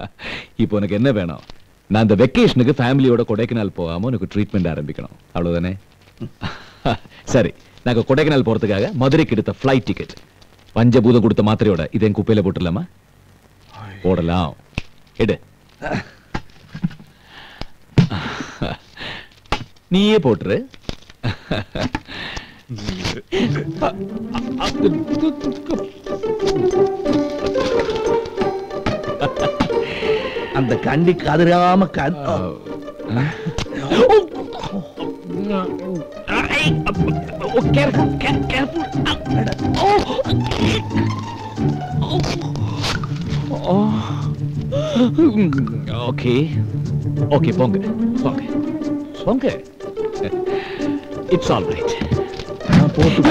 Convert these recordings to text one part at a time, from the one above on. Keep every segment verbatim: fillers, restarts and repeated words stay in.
இப்போ உனக்கு என்ன வேணும்? நான் இந்த வெக்கேஷனுக்கு ஃபேமிலியோட கொடைக்கானல் போகாம உனக்கு ட்ரீட்மெண்ட் ஆரம்பிக்கணும், அவ்வளவுதானே? சரி, நாங்க கொடைக்கானல் போறதுக்காக மதுரைக்கு எடுத்த ஃபிளைட் டிக்கெட் பஞ்சபூதம் கொடுத்த மாத்திரையோட இதை குப்பையில போட்டுடலாமா? போடலாம். எடு, நீயே போட்டுரு. அந்த கண்டி கதிராம கண் ஓகே ஓகே, போங்க போங்க போங்க. It's all right. போட்டு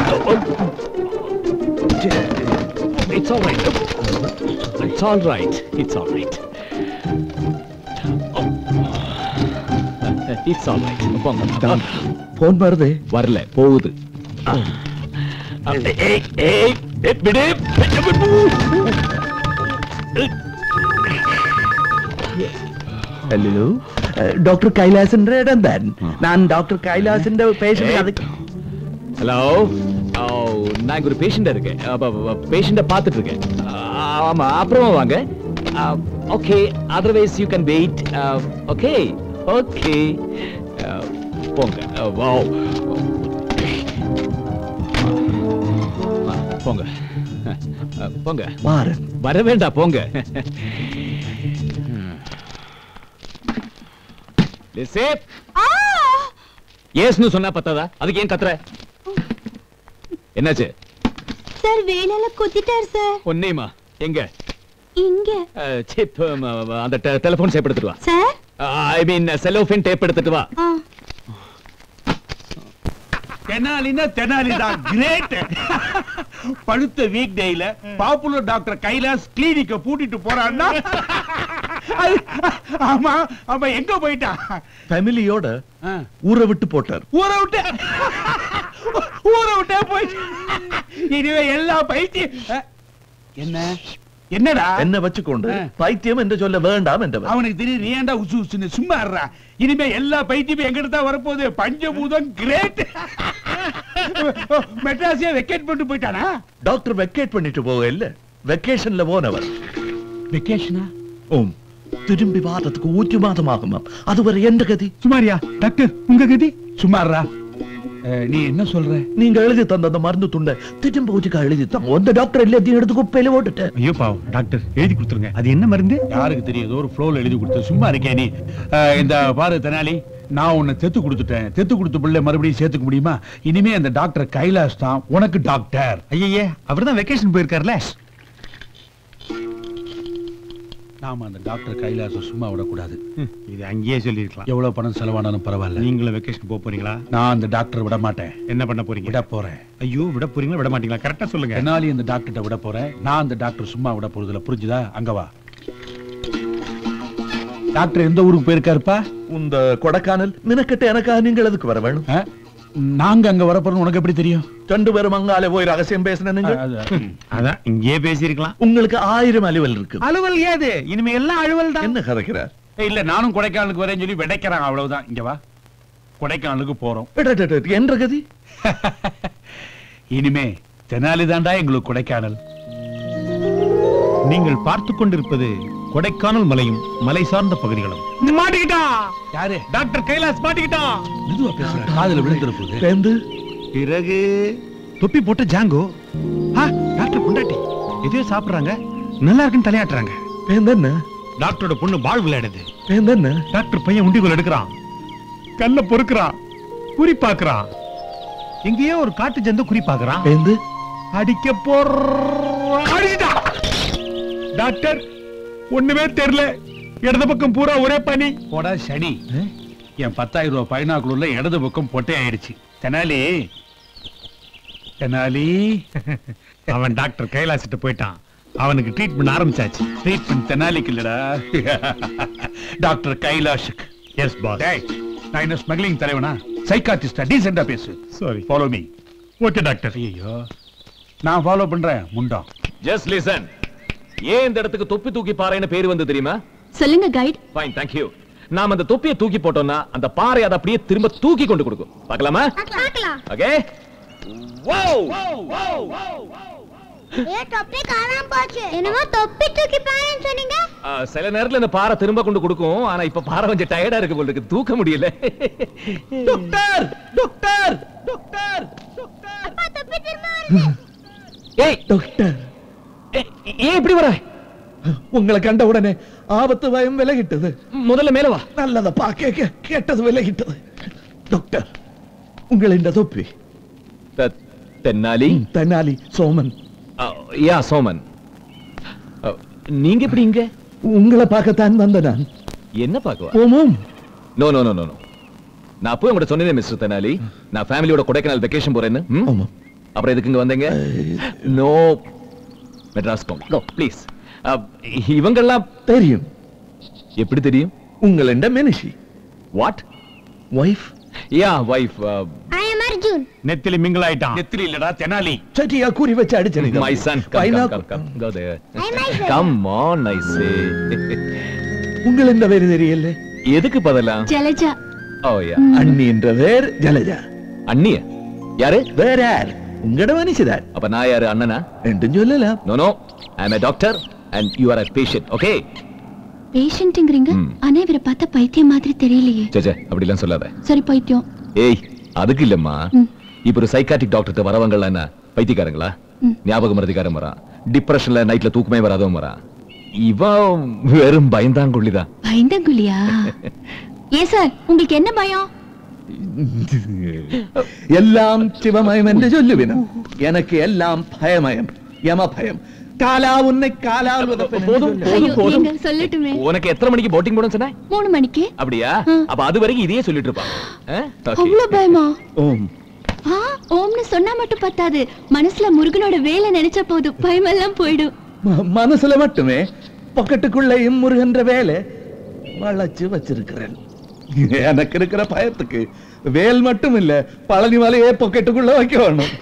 it's all right. It's all right. It's all right. It's all right. போங்க. போன் வருது. வரல, போகுது. ഹലോ, ഡോക്ടർ കൈലാസിന്റെ ഇടം താൻ. ഞാൻ ഡോക്ടർ കൈലാസിന്റെ പേഷ്യന്റ്. ஹலோ, நான் இங்க ஒரு பேஷண்டா இருக்கேன். பேஷண்ட பார்த்துட்டு இருக்கேன். ஆமா, அப்புறமா வாங்க. Okay, otherwise you can wait. Okay okay, போங்க. வாவ், போங்க போங்க. வர வேண்டாம், போங்க. ஏஸ்னு சொன்னா பத்தாதா? அதுக்கு ஏன் கத்துற? என்னாச்சு சார்? வேலையில குத்திட்டார் சார். ஒன்னேமா எங்க? இங்க. சிப் அந்த டெலிபோன் டேப் எடுத்துட்டு வா sir. I mean cellophane tape எடுத்துட்டு வா. தெனாலினா தெனாலிதான் கிரேட். படுத்த வீக் டேல பாப்புலர் டாக்டர் கைலாஸ் கிளினிக்க பூட்டிட்டு போறான்னா, ஆமா ஆமா, எங்க போயிட்டா? ஃபேமிலியோட ஊரை விட்டு போட்டார். ஊரை விட்டு ஊரை விட்டே போயிட்டு இனிமே எல்லா பைத்தியம். என்ன என்னடா என்ன வச்சுக்கொண்டு பைத்தியம் என்று சொல்ல வேண்டாம் என்று அவனுக்கு தெரியும். நீ ஏன்டா உசு உசுன்னு சும்மா இருடா. இனிமே எல்லா பைத்தியமும் எங்கிட்ட தான் வரப்போகுது. பஞ்சபூதம் கிரேட். மெட்ராஸியா வெக்கேட் பண்ணிட்டு போயிட்டானா? டாக்டர் வெக்கேட் பண்ணிட்டு போக இல்ல, வெக்கேஷன்ல போனவர். வெக்கேஷனா? ஓம், திரும்பி வாரத்துக்கு ஒரு மாதம் ஆகுமா. அதுவரை எந்த கதி? சுமாரியா டாக்டர், உங்க கதி? சுமாரா, நீ என்ன சொல்ற? நீங்க எழுதி தந்த அந்த மருந்து துண்டை திரும்ப ஊச்சிக்கா எழுதி தான் அந்த டாக்டர் எல்லாத்தையும் எடுத்து குப்பையில போட்டுட்டேன். ஐயோ பாவம், டாக்டர் எழுதி கொடுத்துருங்க. அது என்ன மருந்து? யாருக்கு தெரியுது? ஒரு ஃப்ளோல எழுதி கொடுத்து சும்மா இருக்கே நீ. இந்த பாரு தெனாலி, நான் உன்னை தெத்து கொடுத்துட்டேன். தெத்து கொடுத்த பிள்ளை மறுபடியும் சேர்த்துக்க முடியுமா? இனிமே அந்த டாக்டர் கைலாஷ் தான் உனக்கு டாக்டர். ஐயே, அவர் தான் வெக்கேஷன் போயிருக்காருல. நாம அந்த டாக்டர் கைலாச சும்மா விடக்கூடாது. இது அங்கேயே சொல்லிருக்கலாம். எவ்வளவு பணம் செலவானாலும் பரவாயில்ல. நீங்களும் வெக்கேஷன் போக போறீங்களா? நான் அந்த டாக்டர் விட மாட்டேன். என்ன பண்ண போறீங்க? விட போறேன். ஐயோ, விட போறீங்களா விட மாட்டீங்களா? கரெக்டா சொல்லுங்க. என்னால இந்த டாக்டர்ட்ட விட போறேன். நான் அந்த டாக்டர் சும்மா விட போறதுல, புரிஞ்சுதா? அங்க வா. டாக்டர் எந்த ஊருக்கு போயிருக்காருப்பா? இந்த கொடைக்கானல். நினைக்கிட்ட எனக்காக நீங்கள் எதுக்கு வர வேணும்? நாங்க அங்க வரப்போறோம் உனக்கு எப்படி தெரியும்? ரெண்டு பேரும் அங்காலே போய் ரகசியம் பேசினீங்க. அதான் இங்கே பேசியிருக்கலாம். உங்களுக்கு ஆயிரம் அலுவல் இருக்கு. அலுவல் ஏது? இனிமே எல்லாம் அலுவல் தான். என்ன கதைக்கிறார்? இல்ல, நானும் கொடைக்கானலுக்கு வரேன்னு சொல்லி விடைக்கிறாங்க, அவ்வளவுதான். இங்க வா, கொடைக்கானலுக்கு போறோம். என்ற கதி? இனிமே தெனாலி தாண்டா எங்களுக்கு கொடைக்கானல். நீங்கள் பார்த்து கொண்டிருப்பது கொடைக்கானல் மலையும் மலை சார்ந்த பகுதிகளும். மாட்டிக்கிட்டா? யாரு? டாக்டர் கைலாஸ் மாட்டிக்கிட்டா. மெதுவா பேசுற, காதுல விழுந்திருப்பது. பிறகு தொப்பி போட்டு ஜாங்கோ. டாக்டர் பொண்டாட்டி எதையோ சாப்பிடுறாங்க, நல்லா இருக்குன்னு தலையாட்டுறாங்க. டாக்டரோட பொண்ணு பால் விளையாடுது. டாக்டர் பையன் உண்டிகோல் எடுக்கிறான், கல்ல பொறுக்கிறான், குறி பாக்குறான். எங்கேயோ ஒரு காட்டு ஜந்து குறி பாக்குறான். அடிக்க போற டாக்டர் ஒண்ணுமே தெரியல. இடது பக்கம் பூரா ஒரே பனி. போடா சனி, என் பத்தாயிரம் ரூபாய் பைனாக்குள்ள இடது பக்கம் பொட்டை ஆயிடுச்சு. தெனாலி தெனாலி அவன் டாக்டர் கைலாசிட்ட போயிட்டான். அவனுக்கு ட்ரீட்மெண்ட் ஆரம்பிச்சாச்சு. ட்ரீட்மெண்ட் தெனாலிக்கு இல்லடா, டாக்டர் கைலாஷுக்கு. S pass. நான் என்ன ஸ்மக்லிங் தலைவனா? சைக்காட்ரிஸ்டா? டீசெண்டா பேசு. Sorry, follow me. Okay doctor. ஐயோ, நான் ஃபாலோ பண்றேன். முண்டா, ஜஸ்ட் லிசன். ஏன் இந்த இடத்துக்கு தொப்பி தூக்கி பாறைன்னு பேர் வந்து தெரியுமா? சொல்லுங்க கைட். Fine, thank you. நாம அந்த தொப்பியை தூக்கி போட்டோம்னா அந்த பாறை அதை அப்படியே திரும்ப தூக்கி கொண்டு கொடுக்கும். பார்க்கலாமா? பார்க்கலாம். ஓகே. வாவ்! ஏ தொப்பி காணாம போச்சு. என்னமோ தொப்பி தூக்கி பாயன்னு சொன்னீங்க? சில நேரத்துல இந்த பாறை திரும்ப கொண்டு கொடுக்கும். ஆனா இப்ப பாறை கொஞ்சம் டயர்டா இருக்கு போல இருக்கு, தூக்க முடியல. டாக்டர் டாக்டர் டாக்டர் டாக்டர் அப்பா தொப்பி திரும்ப வருது. ஏய் டாக்டர், ஏன் இப்படி வர? உங்களை கண்ட உடனே ஆபத்து பயம் விலகிட்டது. முதல்ல மேல வா. நல்லதப்பா, கேட்க கேட்டது விலகிட்டது. டாக்டர், உங்களை இந்த தொப்பி. த- தென்னாலி? தெனாலி சோமன். யா சோமன். அஹ், நீங்க எப்படி இங்க? உங்களை பார்க்கத்தான் வந்த நான். என்ன பார்க்கவா? ஓமம். No no no no no. நான் அப்போ உங்கள்ட்ட சொன்னேனே மிஸ்டர் தெனாலி, நான் ஃபேமிலியோட கொடைக்கானல் வெக்கேஷன் போறேன்னு. ம்? ஆமா. அப்புறம் எதுக்கு இங்க வந்தீங்க? நோ, மெட்ராஸ் போங்க. No please. இவங்கெல்லாம் தெரியும். எப்படி தெரியும்? உங்களை இந்த மனுஷி what? Wife. Yeah wife. I am Arjun. நெத்திலி மிங்கிள் ஆயிட்டான். நெத்திலி இல்லடா, தெனாலி. சட்டியா கூறி வச்சு அடிச்சனீங்க. My son, come, come, come, come. Go there. I'm my son. Come on, I say. உங்களை இந்த பேரு தெரியல. எதுக்கு பதலாம்? ஜலஜா. ஓ யா. அண்ணி என்ற பேர் ஜலஜா. அண்ணிய? யாரு? வேற யார்? உங்களோட மனுஷிதான். அப்ப நான் யாரு, அண்ணனா? என்று சொல்லலாம். No no, I am a doctor and you are a patient, okay? பேஷண்ட்ங்கறீங்க. ம். ஆனா இவரை பார்த்தா பைத்தியம் மாதிரி தெரியலையே. சேச்சே, அப்படி எல்லாம் சொல்லாத. சரி பைத்தியம். ஏய், அதுக்கு இல்லம்மா. ம். இப்ப ஒரு சைக்காட்ரிக் டாக்டர் வரவங்கள என்ன பைத்தியக்காரங்களா? ம். ஞாபகம் மறதிக்காரன் வரான், டிப்ரெஷன்ல நைட்ல தூக்கமே வராதவன் வரான். இவன் வெறும் பயந்தாங்குள்ளிதான். பயந்தங்குலியா? ஏ சார், உங்களுக்கு என்ன பயம்? எல்லாம் சிவமயம் என்று சொல்லுவேன். எனக்கு எல்லாம் பயமயம், யம பயம். காலா உன்னை காலால் உதைப்பேன் என்று போதும், சொல்லு. ஐயோ, போதும். நீங்க சொல்லட்டுமே. உனக்கு எத்தனை மணிக்கு போட்டிங் போடணும் சொன்ன? மூணு மணிக்கு. அப்படியா? ம். அப்ப அது வரைக்கும் இதையே சொல்லிட்டு இருப்பான். ஆ? Okay. அவ்வளவு பயமா? ஓம். ஆ, ஓம்னு சொன்னா மட்டும் பத்தாது. மனசுல முருகனோட வேலை நினைச்ச போதும் பயமெல்லாம் போயிடும். ம- மனசுல மட்டுமே பக்கெட்டுக்குள்ளேயும் முருகன்ற வேலை வளைச்சு வச்சிருக்கிறேன். எனக்கு இருக்கிற பயத்துக்கு வேல் மட்டும் இல்ல, பழனி மலையே பாக்கெட்டுக்குள்ள வைக்க வேணும்.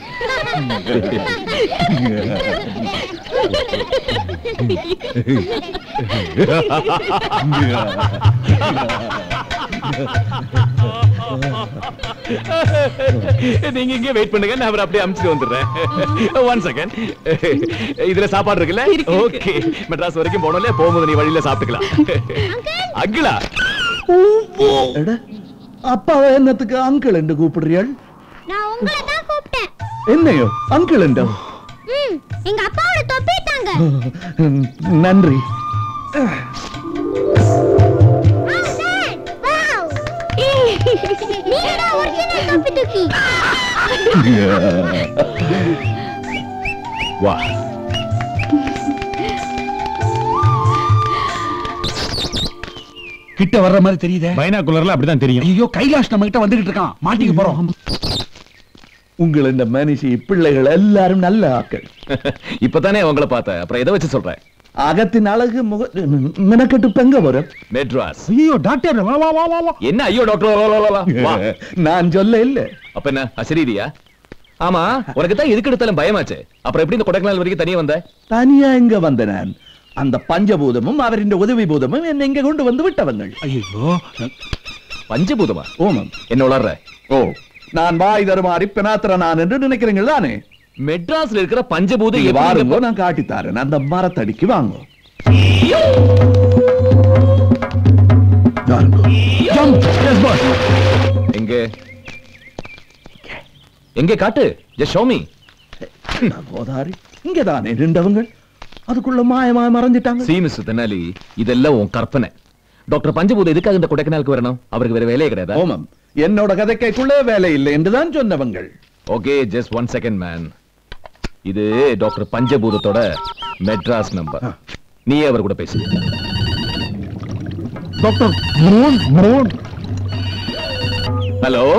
நீங்க இங்கே வெயிட் பண்ணுங்க, நான் அவரை அப்படியே அமுச்சிட்டு வந்துடுறேன். One second. இதுல சாப்பாடு இருக்குல்ல? ஓகே. மெட்ராஸ் வரைக்கும் போனோம்ல, போகும்போது நீ வழியில சாப்பிட்டுக்கலாம். அங்கிளா? எட, அப்பாவை என்னத்துக்கு அங்கிள் என்று கூப்பிடுறீள்? நான் உங்களை தான் கூப்பிட்டேன். என்னையோ அங்கிள் என்றோ? ம், எங்க அப்பாவோட தொப்பி தாங்க. நன்றி. நீங்கடா ஒரிஜினல் தொப்பி தூக்கி. வா. கிட்ட வர்ற மாதிரி தெரியுதே. பைனாகுலர்ல அப்படிதான் தெரியும். ஐயோ, கைலாஷ் நம்ம கிட்ட வந்துகிட்டு இருக்கான். மாட்டிக்க போறோம். உங்கள் இந்த மனுஷி பிள்ளைகள் எல்லாரும் நல்ல ஆக்கள். இப்பதானே உங்களை பார்த்தேன், அப்புறம் எதை வச்சு சொல்றேன்? அகத்தின் அழகு முக மெனக்கட்டு பெங்க வரும். மெட்ராஸ். ஐயோ டாக்டர், வா வா வா வா வா. என்ன ஐயோ டாக்டர்? வா, வா, வா, வா. நான் சொல்ல இல்ல. அப்ப என்ன அசரீரியா? ஆமா, உனக்கு தான் எதுக்கு எடுத்தாலும் பயமாச்சு. அப்புறம் எப்படி இந்த கொடைக்கானல் வரைக்கும் தனியா வந்த? தனியா எங்க வந்த நான்? அந்த பஞ்சபூதமும் அவரின் உதவி பூதமும் என்ன இங்க கொண்டு வந்து விட்டவங்கள். ஐயோ, பஞ்சபூதமா? ஓமம். என்ன உளர்ற? ஓ, நான் வாய் தருமாறி பினாத்திர நான் என்று நினைக்கிறீங்க தானே? மெட்ராஸ்ல இருக்கிற பஞ்சபூதம் நீங்க எப்படி வாருங்கோ, இங்க- நான் காட்டித்தாரேன். அந்த மரத்தடிக்கு வாங்க. வாருங்கோ. ஜம்ப். Yes boss. எங்க எங்க காட்டு? Just show me. போதாரி இங்க தானே நின்றவங்க, அதுக்குள்ள மாயமா மறைஞ்சிட்டாங்க. சீ மிஸ்டர் தெனாலி, இதெல்லாம் உன் கற்பனை. டாக்டர் பஞ்சபூதம் எதுக்காக இந்த கொடைக்கானலுக்கு வரணும்? அவருக்கு வேற வேலையே கிடையாதா? ஓமம், என்னோட கதைக்குள்ள வேலை இல்லை என்றுதான் சொன்னவங்கள். Okay, just one second man. இது டாக்டர் பஞ்சபூதத்தோட மெட்ராஸ் நம்பர். நீயே அவர் கூட பேசு. Doctor moon moon. Hello.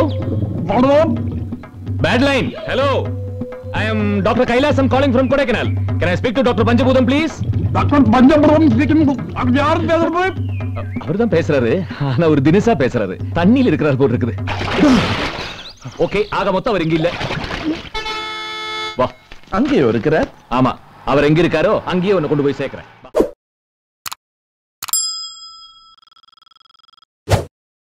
Bad line. Hello. I am Doctor Kailas. I'm calling from Kodaikanal. Can I speak to Doctor Panjabudam, please? Doctor Panchapuram speaking. யார் பேசுறது? அவர்தான் பேசுறாரு, ஆனா ஒரு தினசா பேசுறாரு. தண்ணியில் இருக்கிறார் போல் இருக்குது. ஓகே, ஆக மொத்தம் அவர் இங்க இல்ல. வா. அங்கேயோ இருக்கிறார். ஆமா, அவர் எங்க இருக்காரோ அங்கேயே உன்னை கொண்டு போய் சேர்க்கிறேன்.